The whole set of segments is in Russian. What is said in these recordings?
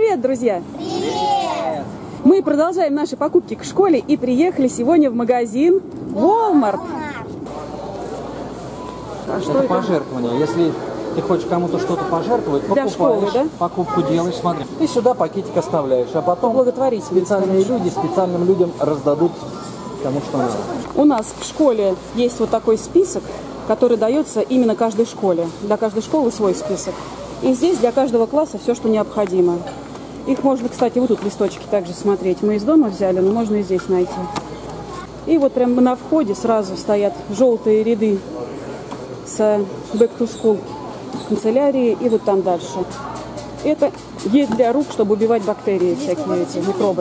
Привет, друзья! Привет! Мы продолжаем наши покупки к школе и приехали сегодня в магазин Walmart. А что это? Пожертвование. Если ты хочешь кому-то что-то пожертвовать, для школы, да? Покупку делаешь, смотри. Ты сюда пакетик оставляешь, а потом Благотворительность, специальные люди специальным людям раздадут кому что надо. У нас в школе есть вот такой список, который дается именно каждой школе. Для каждой школы свой список. И здесь для каждого класса все, что необходимо. Их можно, кстати, вот тут листочки также смотреть. Мы из дома взяли, но можно и здесь найти. И вот прямо на входе сразу стоят желтые ряды с Back to School канцелярии. И вот там дальше. Это гель для рук, чтобы убивать бактерии, всякие эти микробы.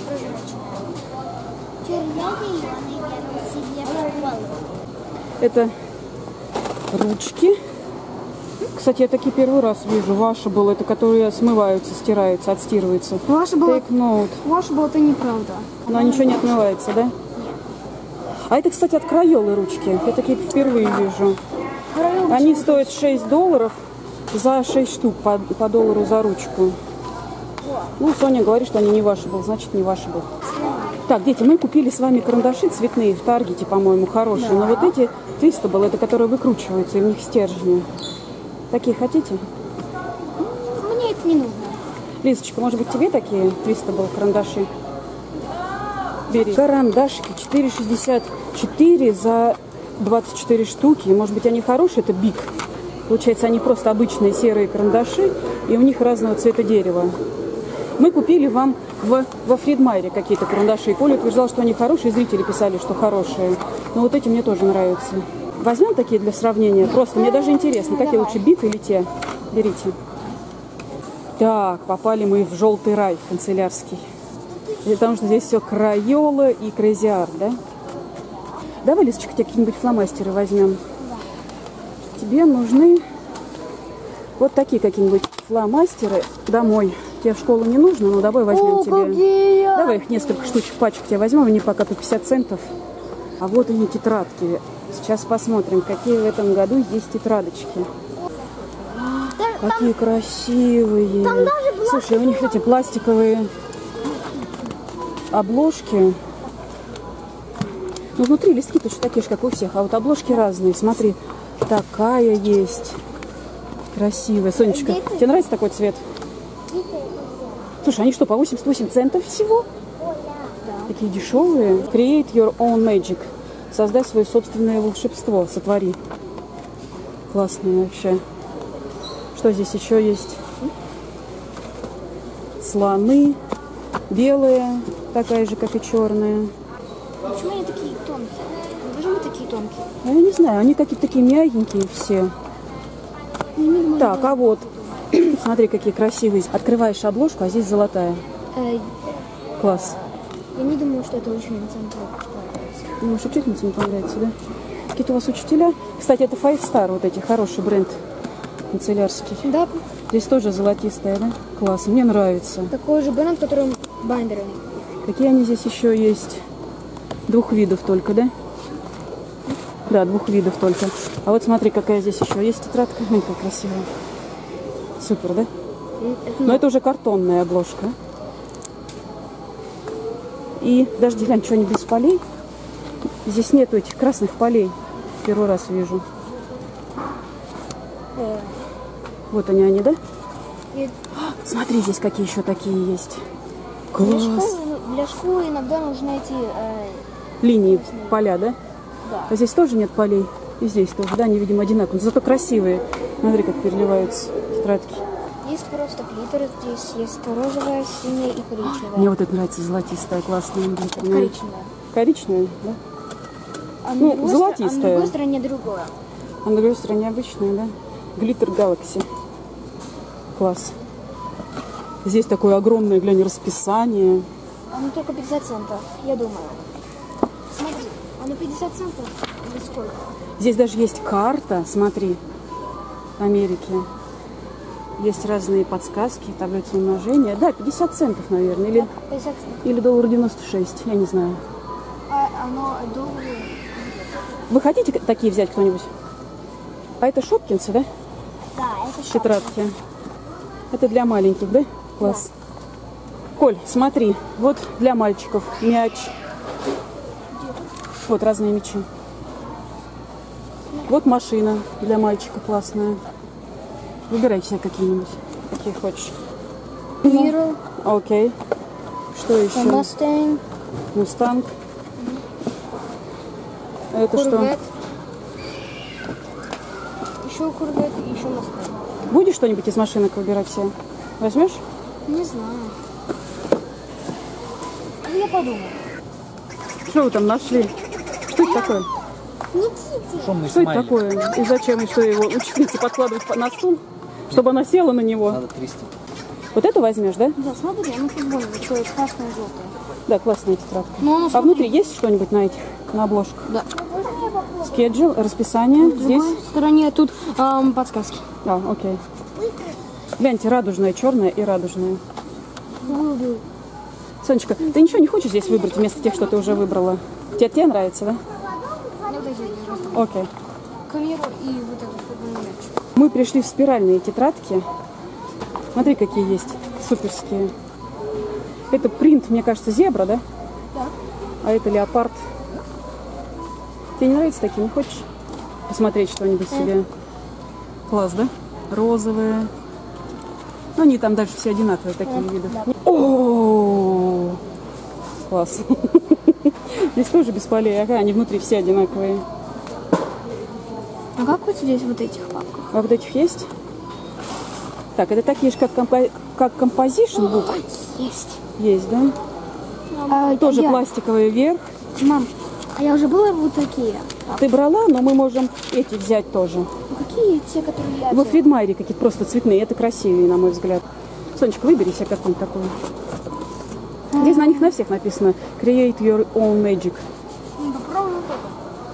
Это ручки. Кстати, я такие первый раз вижу. Washable, это которые смываются, стираются, отстирываются. Washable, Take note. Washable это неправда. Но ничего не отмывается, да? А это, кстати, от Крайолы ручки. Я такие впервые вижу. Они стоят $6 за 6 штук по доллару за ручку. Ну, Соня говорит, что они не Washable, значит не Washable. Так, дети, мы купили с вами карандаши цветные в Таргете, по-моему, хорошие. Да. Но вот эти Twistable, это которые выкручиваются, и у них стержни. Такие хотите? Мне это не нужно. Лизочка, может быть, тебе такие Twistable карандаши? Бери. Карандашики 4,64 за 24 штуки. Может быть, они хорошие, это Big. Получается, они просто обычные серые карандаши, и у них разного цвета дерева. Мы купили вам во Фридмайре какие-то карандаши. И Коля утверждал, что они хорошие, зрители писали, что хорошие. Но вот эти мне тоже нравятся. Возьмем такие для сравнения. Просто мне даже интересно, какие лучше, Биг или те. Берите. Так, попали мы в желтый рай канцелярский. Потому что здесь все Крайола и Crazy Art, да? Давай, Лизочка, тебе какие-нибудь фломастеры возьмем. Тебе нужны вот такие какие-нибудь фломастеры домой. Тебе в школу не нужно, но давай возьмем тебе. Давай их несколько штучек, пачек тебе возьмем, они пока по 50 центов. А вот они, тетрадки. Сейчас посмотрим, какие в этом году есть тетрадочки. Какие красивые. Слушай, у них эти пластиковые обложки. Ну, внутри листки точно такие же, как у всех. А вот обложки разные. Смотри, такая есть. Красивая. Сонечка, тебе нравится такой цвет? Слушай, они что, по 88 центов всего? Такие дешевые. Create your own magic. Создай свое собственное волшебство. Сотвори. Классные вообще. Что здесь еще есть? Слоны. Белые. Такая же, как и черная. Почему они такие тонкие? Почему такие тонкие? Я не знаю. Они какие-то такие мягенькие все. Так, а вот. Смотри, какие красивые. Открываешь обложку, а здесь золотая. Класс. Я не думаю, что это учительницам понравится. Думаешь, учительницам понравится, да? Какие-то у вас учителя? Кстати, это Five Star, вот эти, хороший бренд канцелярский. Да. Здесь тоже золотистая, да? Класс, мне нравится. Такой же бренд, которым байндеры. Какие они здесь еще есть? 2 видов только, да? Да, 2 видов только. А вот смотри, какая здесь еще есть тетрадка. Ой, как красивая. Супер, да? Но это уже картонная обложка. И подожди, глянь, что они без полей? Здесь нету этих красных полей. Первый раз вижу. Вот они, да? Смотри, здесь какие еще такие есть. Класс. Для школы иногда нужны эти линии, поля, да? Да. А здесь тоже нет полей. И здесь тоже, да, они, видимо, одинаковые. Зато красивые. Смотри, как переливаются тетрадки. Есть просто глиттер здесь, есть розовая, синяя и коричневая. Мне вот это нравится, золотистая, классная. Коричневая. Коричневая, да? А ну, золотистая. А на другой стороне другое. А на другой стороне обычная, да? Глиттер Galaxy. Класс. Здесь такое огромное, глянь, расписание. Оно только 50 центов, я думаю. Смотри, оно 50 центов или сколько? Здесь даже есть карта, смотри, Америки. Есть разные подсказки, таблица умножения. Да, 50 центов, наверное. Или, 50 центов. Или $1.96, я не знаю. А оно доллары. Вы хотите такие взять кто-нибудь? А это Шопкинсы, да? Да, это Тетрадки. Это для маленьких, да? Класс. Да. Коль, смотри, вот для мальчиков мяч. Вот разные мячи. Вот машина для мальчика классная. Выбирай себе какие-нибудь, какие хочешь. Миру. Окей. Что еще? Мустэнг. Мустанг. Это что? Корвет. Еще корвет и еще Мустэнг. Будешь что-нибудь из машинок выбирать себе? Возьмешь? Не знаю. Я подумаю. Что вы там нашли? Что это такое? Никите. Шумный Что это смайлик. такое? И зачем? И что его учительнице подкладывать на стул? Чтобы она села на него? Надо трясти. Вот это возьмешь, да? Да, смотри, оно футбольное, такое красное и желтое. Да, классная тетрадка. Ну, оно, А смотри. внутри есть что-нибудь на этих, на обложках? Да. Schedule, расписание. В Здесь. другой стороне тут подсказки. А, окей. Гляньте, радужная, черная и радужная. Сонечка, ты ничего не хочешь здесь выбрать вместо тех, что ты уже выбрала? Тебе нравится, да? Вот эти Окей. камеру и вот этот футбольный мяч. Мы пришли в спиральные тетрадки. Смотри, какие есть. Суперские. Это принт, мне кажется, зебра, да? Да. А это леопард. Тебе не нравятся такие? Не хочешь посмотреть что-нибудь себе? Класс, да? Розовые. Ну, они там дальше все одинаковые, такие виды. О, класс. Здесь тоже без полей. Ага, они внутри все одинаковые. А как вот здесь вот этих папках? А вот этих есть? Так, это такие же, как Composition Book. Есть. Есть, да? Тоже пластиковый верх. Мам, а я уже была вот такие. Ты брала, но мы можем эти взять тоже. Какие те, которые я Вот в Фридмайере какие-то просто цветные. Это красивее, на мой взгляд. Сонечка, выбери себе какую-нибудь такую. Здесь на них на всех написано Create your own magic. Попробуем вот это.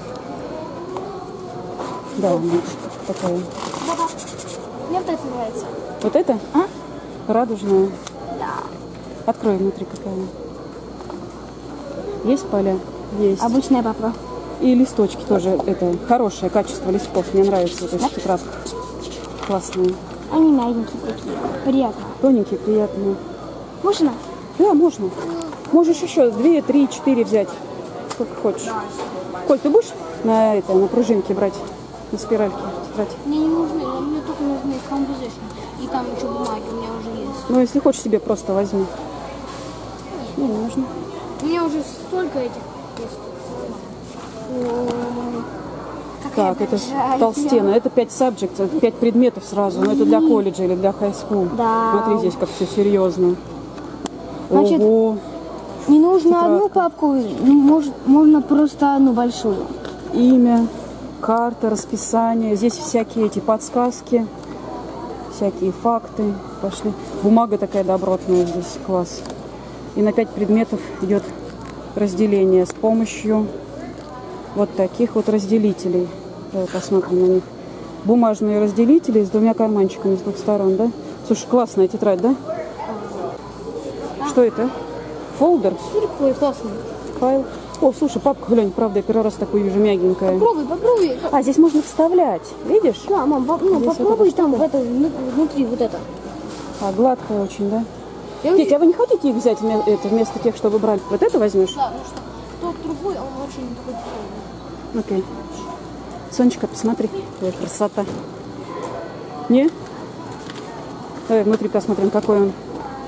Да, magic такая. Да-да. Мне вот это нравится. Вот это? А? Радужная. Да. Открой внутри какая. Есть поля? Есть. Обычная папка. И листочки тоже. Это хорошее качество листков. Мне нравится вот эти тетрадки. Классные. Они мягенькие такие. Приятно. Тоненькие, приятные. Можно? Да, можно. Можешь еще 2, 3, 4 взять. Сколько хочешь. Коль, ты будешь на пружинке брать? На спиральке тетрадь? Мне не нужны, мне только нужны composition. И там еще бумаги у меня уже есть. Ну, если хочешь, себе просто возьми. Не нужно. У меня уже столько этих есть. Так, это толстена. Это 5 subjects, 5 предметов сразу. Но это для колледжа или для high school. Да. Смотри, здесь как все серьезно. Значит, Ого. не нужно Тетрадка. одну папку, можно просто одну большую. Имя, карта, расписание. Здесь всякие эти подсказки, всякие факты. Пошли. Бумага такая добротная здесь. Класс. И на 5 предметов идет разделение с помощью вот таких вот разделителей. Давай посмотрим на них. Бумажные разделители с 2 карманчиками с 2 сторон, да? Слушай, классная тетрадь, да? Что это? Фолдер? Ой, классно. Файл? О, слушай, папка, глянь, правда, я первый раз такую вижу, мягенькая. Попробуй. А, здесь можно вставлять, видишь? Да, мам, Здесь попробуй вот эта там штука. внутри вот это. А, гладкая очень, да? Я Дети, а вы не хотите их взять вместо тех, что вы брали? Вот это возьмешь? Да, потому что тот другой, он очень такой тяжелый. Окей. Сонечка, посмотри. Ой, красота. Не? Давай внутри посмотрим, какой он.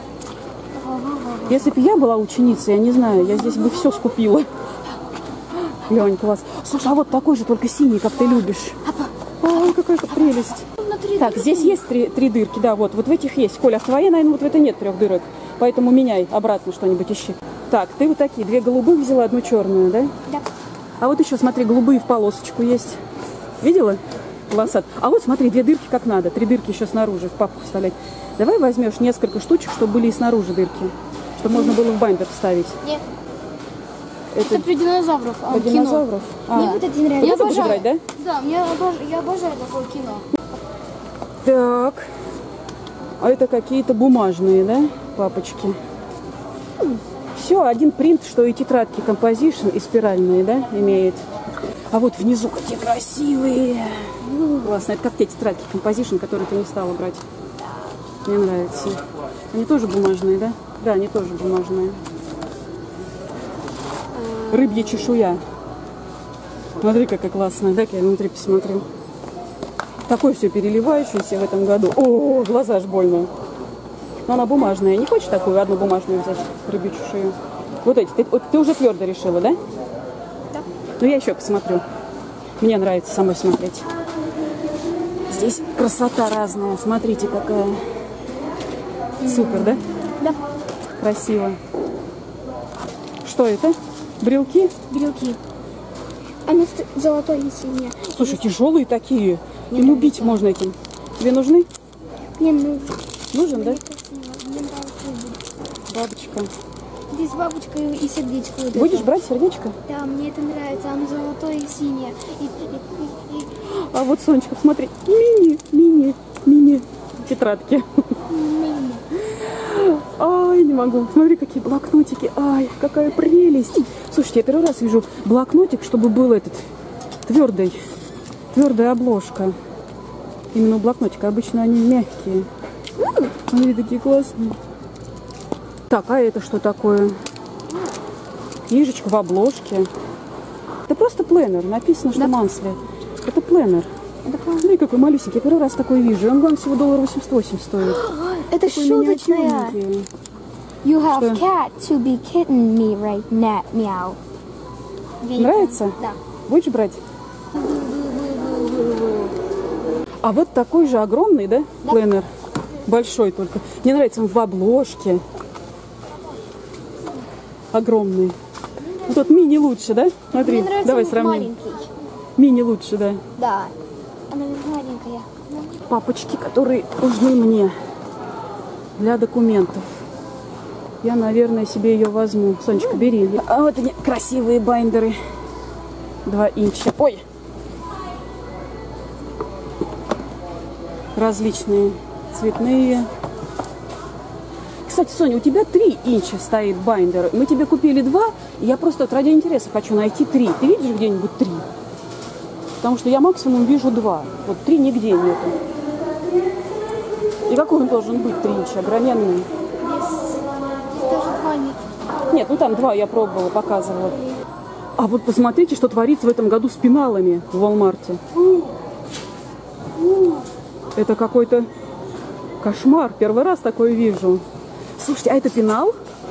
Если бы я была ученицей, я не знаю, я здесь бы все скупила. Лень, класс. Слушай, а вот такой же, только синий, как ты любишь. Ой, какая прелесть. Так, здесь есть три дырки, да, вот в этих есть. Коля, а в твоей, наверное, вот в этой нет 3 дырок. Поэтому меняй обратно что-нибудь, ищи. Так, ты вот такие, 2 голубых взяла, 1 черную, да? Да. А вот еще, смотри, голубые в полосочку есть. Видела? Полосат. А вот смотри, 2 дырки как надо. 3 дырки еще снаружи в папку вставлять. Давай возьмешь несколько штучек, чтобы были и снаружи дырки. Чтобы можно было в байндер вставить. Нет. Это Это про динозавров. про динозавров? Мне вот это не нравится. Я буду брать, да? Да, я обожаю такое кино. Так. А это какие-то бумажные, да, папочки? Все, один принт, что и тетрадки Composition, и спиральные, да, имеет. А вот внизу какие красивые. Классно. Это как те тетрадки Composition, которые ты не стала брать. Мне нравится. Они тоже бумажные, да? Да, они тоже бумажные. Рыбья чешуя. Смотри, какая классная. Дай-ка я внутри посмотрю. Такое все переливающееся в этом году. О, глаза аж больно. Но она бумажная. Не хочешь такую одну бумажную взять? Рыбью чешую. Вот эти. Ты уже твердо решила, да? Да. Ну, я еще посмотрю. Мне нравится самой смотреть. Здесь красота разная. Смотрите, какая. Супер, да? Да. Красиво. Что это? Брелки? Брелки. Оно золотое и синее. Слушай, тяжелые такие. И любить можно этим. Тебе нужны? Мне нужно. Нужен, да? Мне нравится. Бабочка. Здесь бабочка и сердечко. Вот Будешь это. брать сердечко? Да, мне это нравится. Оно золотое и синее. А вот, Сонечка, смотри. Мини тетрадки. Ай, не могу. Смотри, какие блокнотики. Ай, какая прелесть. Слушайте, я первый раз вижу блокнотик, чтобы был этот твердая обложка. Именно у блокнотика. Обычно они мягкие. Они такие классные. Так, а это что такое? Книжечка в обложке. Это просто пленер. Написано, что Мансли. Это пленер. Смотри, какой малюсенький. Я первый раз такой вижу. Он, главное, всего $88 стоит. Это Такой шуточная. миниатюрненький. You have Что? cat to be kitten me right now. Meow. Нравится? Да. Будешь брать? А вот такой же огромный, да? Пленер. Большой только. Мне нравится он в обложке. Огромный. Вот тот мини лучше, да? Смотри, Мне нравится давай он сравним. маленький. Мини лучше, да. Да. Она маленькая. Папочки, которые нужны мне для документов. Я, наверное, себе ее возьму. Сонечка, бери. А вот они, красивые байндеры. 2 инча. Ой! Различные цветные. Кстати, Соня, у тебя 3 инча стоит байндер. Мы тебе купили 2, и я просто вот ради интереса хочу найти 3. Ты видишь где-нибудь 3? Потому что я максимум вижу 2. Вот 3 нигде нету. И какой он должен быть 3 инча? Огроменный. Здесь даже 2 нет. Нет, ну там 2 я пробовала, показывала. А вот посмотрите, что творится в этом году с пеналами в Walmart. Это какой-то кошмар. Первый раз такое вижу. Слушайте, а это пенал?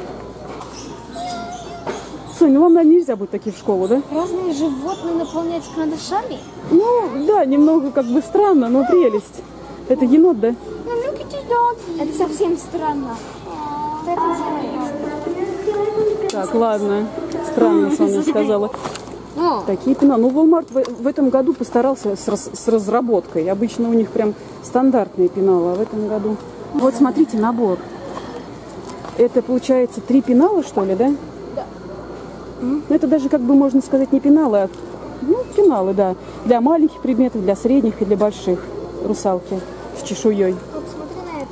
Соня, ну вам, наверное, нельзя будет такие в школу, да? Разные животные наполнять карандашами. Ну, да, немного как бы странно, но прелесть. Это енот, да? Это совсем странно. Кто это делает? Так, ладно. Странно, Соня сказала. О, Такие пеналы. Ну, Walmart в этом году постарался с разработкой. Обычно у них прям стандартные пеналы, а в этом году... Вот смотрите, набор. Это, получается, 3 пенала, что ли, да? Да. Это даже, как бы, можно сказать, не пеналы, а пеналы, да. Для маленьких предметов, для средних и для больших. Русалки с чешуей. О, посмотри на это.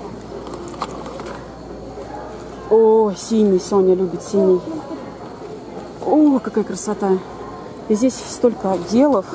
О, синий. Соня любит синий. О, какая красота. И здесь столько отделов.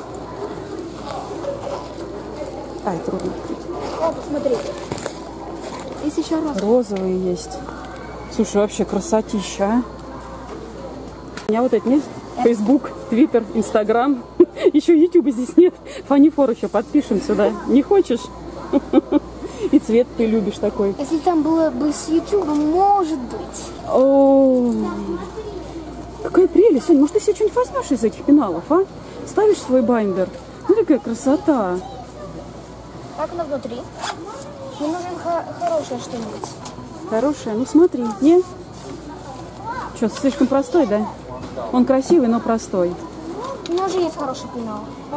Ай, трудно. О, посмотри. Здесь еще розовый. Розовые есть. Слушай, вообще красотища, а? У меня вот это нет. Facebook, Twitter, Instagram. Еще YouTube здесь нет. Фанифор еще подпишем сюда. Не хочешь? И цвет ты любишь такой. Если там было бы с YouTube, может быть. О, какая прелесть. Соня, может, ты себе что-нибудь возьмешь из этих пеналов, а? Ставишь свой байндер. Смотри, какая красота. Как оно внутри? Мне нужен хорошее что-нибудь. Хорошая? Ну, смотри. Не? Что, слишком простой, да? Он красивый, но простой. У меня уже есть хороший пенал.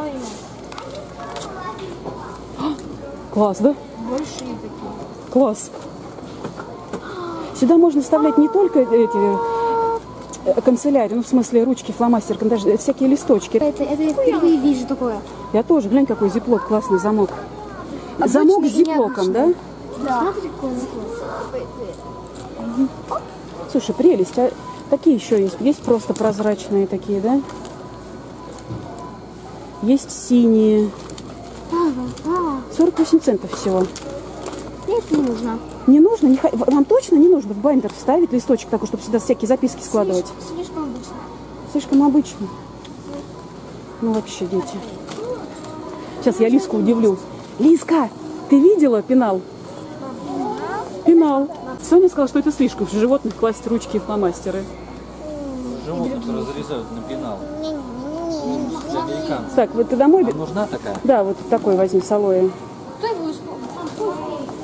Класс, да? Большие такие. Класс. Сюда можно вставлять не только эти канцелярии, ну, в смысле, ручки, фломастер, даже всякие листочки. Это я впервые вижу такое. Я тоже. Глянь, какой зиплок, классный замок. Замок с Обычный и зиплоком, да? необычный. Да. Смотри, какой он. Слушай, прелесть. А какие еще есть? Есть просто прозрачные такие, да? Есть синие. 48 центов всего. Мне это не нужно. Не нужно? Вам точно не нужно в байндер вставить листочек такой, чтобы сюда всякие записки складывать? Слишком обычно. Слишком обычно. Ну вообще, дети. Сейчас я Лиску удивлю. Лиска, ты видела пенал? Пенал. Соня сказала, что это слишком. В животных класть ручки и фломастеры. Животных разрезают на пенал. Для американцев. Так, вот ты домой... Вам нужна такая? Да, вот такой возьми с алоэ. Кто его исполнил?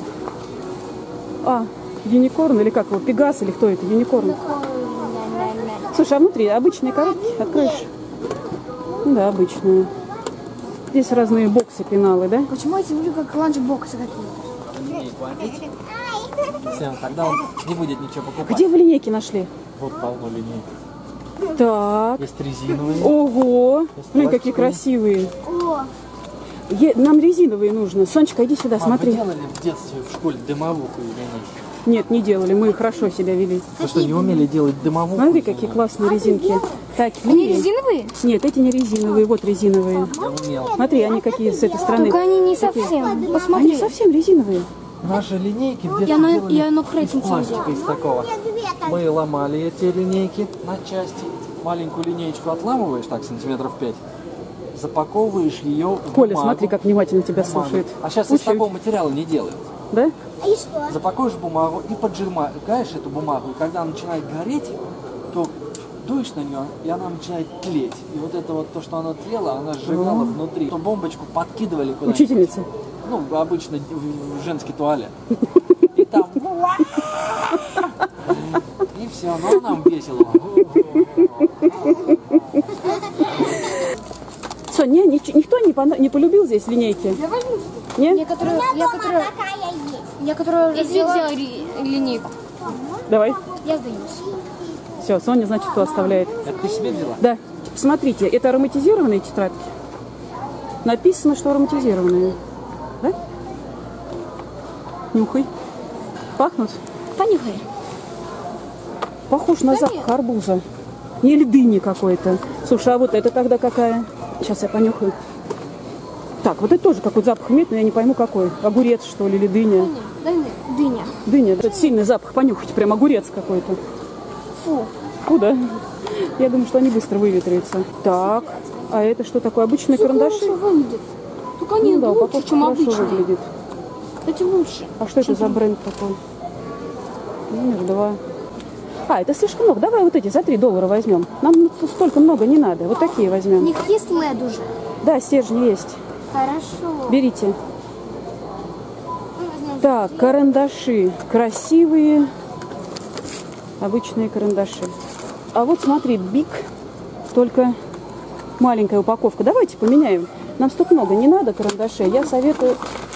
А, юникорн или как его? Пегас или кто это? Юникорн. Слушай, а внутри обычные коробки? Откроешь? Ну да, обычные. Здесь разные боксы, пеналы, да? Почему я смотрю, как ланчбоксы какие-то? Линейку одеть. Всем, тогда он не будет ничего покупать. Где вы линейки нашли? Вот полно линейок. Так. Есть резиновые. Ого! Есть Блин, какие пластиковые. красивые. О, Нам резиновые нужно. Сонечка, иди сюда, Мам, смотри. вы делали в детстве в школе дымовуху или нет? Нет, не делали, мы хорошо себя вели. Вы что, не умели делать дымовуху? Смотри, какие классные резинки. они Такие. резиновые? Нет, эти не резиновые, вот резиновые. Я умел. Смотри, они какие с этой стороны. Только они не совсем. Они Посмотри. совсем резиновые. Наши линейки в детстве Я делали на из креатинг пластика, из такого. Мы ломали эти линейки на части. Маленькую линеечку отламываешь, так, сантиметров 5. Запаковываешь ее в Коля, бумагу. смотри, как внимательно тебя Бумагу. слушает. А сейчас из Учи. такого материала не делают. Да? Запакуешь бумагу и поджимаешь эту бумагу. И когда она начинает гореть, то дуешь на нее, и она начинает тлеть. И вот это вот то, что она тлела, она сжигала внутри. То бомбочку подкидывали куда-нибудь. Учительница. Ну, обычно в женский туалет. И там... И все, но нам весело. Сонь, никто не полюбил здесь линейки? Я возьму. Нет? Я которую взяла линейку. Давай. Я сдаюсь. Все, Соня, значит, кто оставляет. Это ты себе взяла? Да. Смотрите, это ароматизированные тетрадки. Написано, что ароматизированные. Да? Нюхай. Пахнут? Понюхай. Похож на запах арбуза. Или дыни какой-то. Слушай, а вот это тогда какая? Сейчас я понюхаю. Так, вот это тоже какой-то запах имеет, но я не пойму какой. Огурец, что ли, или дыня? Дыня. Дыня. Это сильный запах, понюхайте. Прям огурец какой-то. Фу. Куда? Я думаю, что они быстро выветрятся. Так, а это что такое? Обычные карандаши? Хорошо выглядит. Только они Ну да, лучше, упаковка чем хорошо обычные. выглядит. Эти лучше. А что это за бренд такой? Номер 2. А, это слишком много. Давай вот эти за $3 возьмем. Нам столько много не надо. Вот такие У возьмем. них есть LED уже. Да, стержни есть. Хорошо. Берите. Мы возьмем. Так, карандаши. Красивые. Обычные карандаши. А вот смотри, Биг. Только маленькая упаковка. Давайте поменяем. Нам столько много не надо карандашей. Я советую...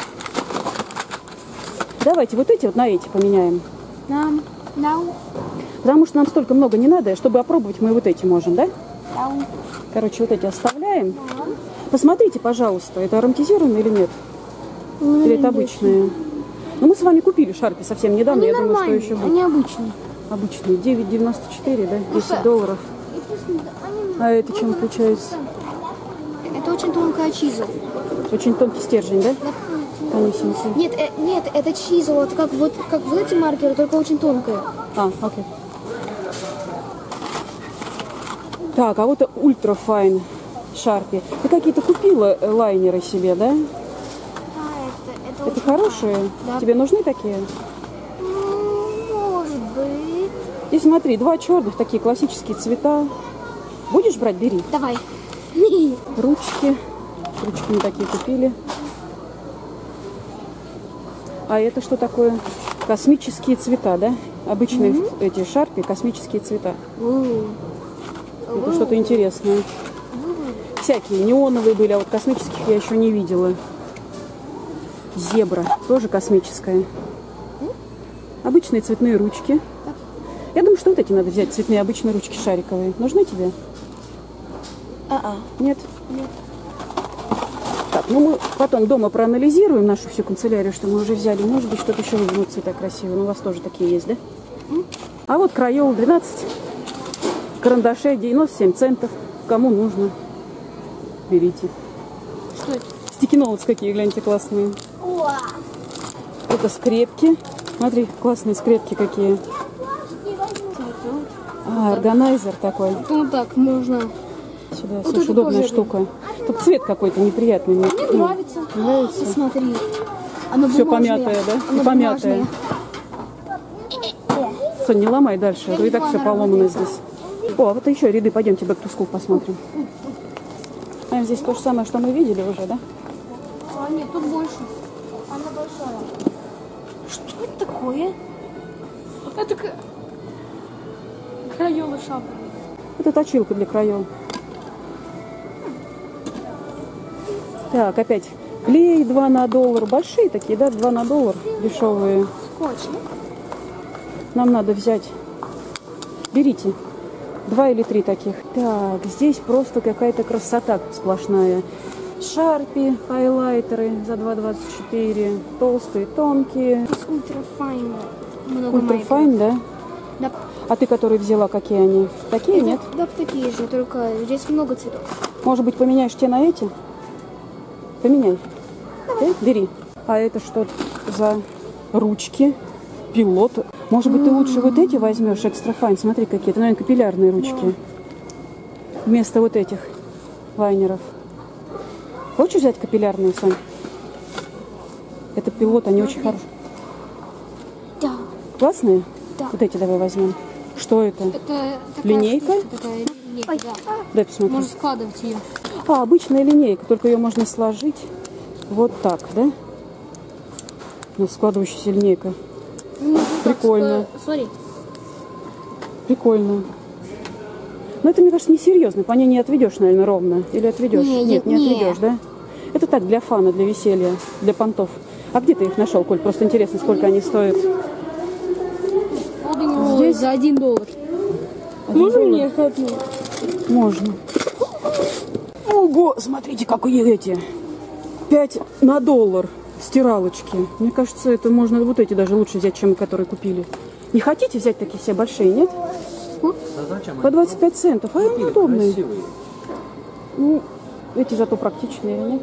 Давайте вот эти вот на эти поменяем. Нам. Потому что нам столько много не надо, чтобы опробовать мы вот эти можем, да? Нам. Короче, вот эти оставляем. Посмотрите, пожалуйста, это ароматизированные или нет? Или это обычные? Ну, мы с вами купили Шарпи совсем недавно. Они Я думаю, что нормальные, еще будет. они обычные. Обычные. 9,94, да? $10. А это чем отличается? Это очень тонкая чизл. Очень тонкий стержень, да? Тонюсенький. Нет, это чизл, это как вот эти маркеры, только очень тонкая. А, окей. Так, а вот это Ультра Файн Шарпи. Ты какие-то купила лайнеры себе, да? Это Это хорошие? Да. Тебе нужны такие? Может быть. И смотри, 2 черных, такие классические цвета. Будешь брать? Бери. Давай. Ручки. Ручки мы такие купили. А это что такое? Космические цвета, да? Обычные эти Шарпи, космические цвета. Это что-то интересное. Всякие неоновые были, а вот космических я еще не видела. Зебра, тоже космическая. Обычные цветные ручки. Я думаю, что вот эти надо взять, цветные обычные ручки шариковые. Нужны тебе? Нет? Нет. Так, ну мы потом дома проанализируем нашу всю канцелярию, что мы уже взяли. Может быть, что-то еще выберут цвета красивые. Ну, у вас тоже такие есть, да? А вот Крайол 12. Карандашей 97 центов. Кому нужно, берите. Что это? Стикиноутс какие, гляньте, классные. О, Это скрепки. Смотри, классные скрепки какие. А, органайзер такой. Ну так, можно. Сюда, Вот слушай, это удобная тоже штука. Тут цвет какой-то неприятный. Мне нравится. Нравится? Смотри. Оно Все бумажное. помятое, да? Оно И помятое. бумажное. Сонь, не ломай дальше, а то и так не все ломаю, поломано здесь. О, а вот еще ряды, пойдемте back to school посмотрим. А здесь то же самое, что мы видели уже, да? А, нет, тут больше. Она большая. Что это такое? Это краёвый шапка. Это точилка для краев. Так, опять клей 2 на $1. Большие такие, да, 2 на $1. Дешевые. Скотч, да? Нам надо взять. Берите. 2 или 3 таких. Так, здесь просто какая-то красота сплошная. Шарпи, хайлайтеры за 2,24. Толстые, тонкие. Здесь ультрафайн. Много Ультрафайн, да? Да. А ты, которые взяла, какие они? Такие, нет? Да, такие же, только здесь много цветов. Может быть, поменяешь те на эти? Поменяй. Ты бери. А это что за ручки? Пилот. Может быть, ты лучше вот эти возьмешь, экстра файн. Смотри, какие. Это, наверное, капиллярные ручки. Вместо вот этих лайнеров. Хочешь взять капиллярные, Сонь? Это пилот, они очень хорошие. Да. Классные? Да. Вот эти давай возьмем. Что это? Это такая Линейка? штучка, такая линейка, да. Дай посмотрю. Можно складывать ее. А, обычная линейка, только ее можно сложить вот так, да? Ну, складывающаяся линейка. Прикольно. Смотри. Прикольно. Но это, мне кажется, несерьезно. По ней не отведешь, наверное, ровно. Или отведешь? Нет, не отведешь, да? Это так, для фана, для веселья, для понтов. А где ты их нашел, Коль? Просто интересно, сколько они стоят. Вот у него Здесь? за $1. Можно мне их одну? Можно. Ого, смотрите, какие эти. 5 на $1 стиралочки. Мне кажется, это можно вот эти даже лучше взять, чем которые купили. Не хотите взять такие все большие, нет? Да зачем? По 25 центов. А они удобные. Красивые. Ну, эти зато практичные, нет?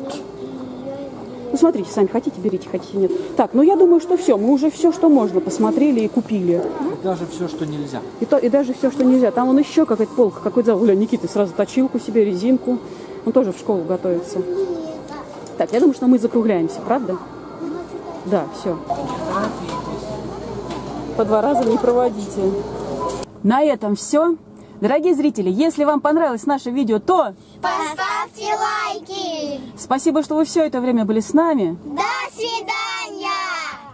Ну, смотрите, сами хотите, берите, хотите, нет. Так, ну я думаю, что все. Мы уже все, что можно, посмотрели и купили. И даже все, что нельзя. И даже все, что нельзя. Там вон еще какая-то полка, какой-то зал. Гля, Никита сразу точилку себе, резинку. Он тоже в школу готовится. Так, я думаю, что мы закругляемся, правда? Да, все. По 2 раза не проводите. На этом все. Дорогие зрители, если вам понравилось наше видео, то Поставьте лайки! спасибо, что вы все это время были с нами. Да!